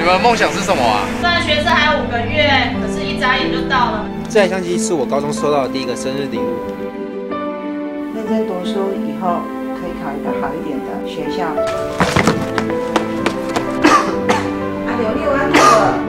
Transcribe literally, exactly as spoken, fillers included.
们梦想是什么啊？ 虽然学车还有五个月，可是一眨眼就到了。 这台相机是我高中收到的第一个生日礼物。 认真读书以后，可以考一个好一点的学校。啊，刘六安那个。